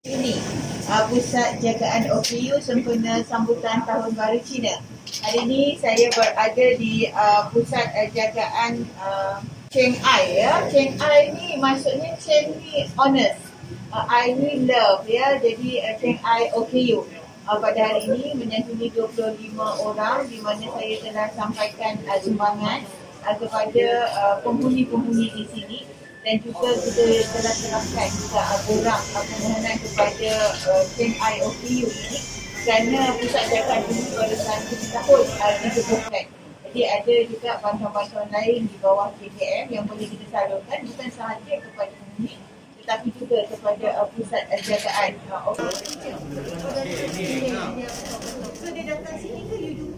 Ini Pusat Jagaan OKU sempena sambutan Tahun Baru Cina. Hari ini saya berada di Pusat Jagaan Cheng Ai ya. Cheng Ai ni maksudnya Cheng ni honest, I ni love ya. Jadi Cheng Ai OKU pada hari ini menyantuni 25 orang di mana saya telah sampaikan sumbangan kepada penghuni-penghuni di sini. Dan juga kita telah terapkan juga borang permohonan kepada Cheng Ai OKU ini kerana pusat jagaan ini baru 1 tahun ditubuhkan. Jadi ada juga bantuan-bantuan lain di bawah KKM yang boleh kita salurkan bukan sahaja kepada penghuni tetapi juga kepada pusat jagaan OKU. So dia datang sini ke you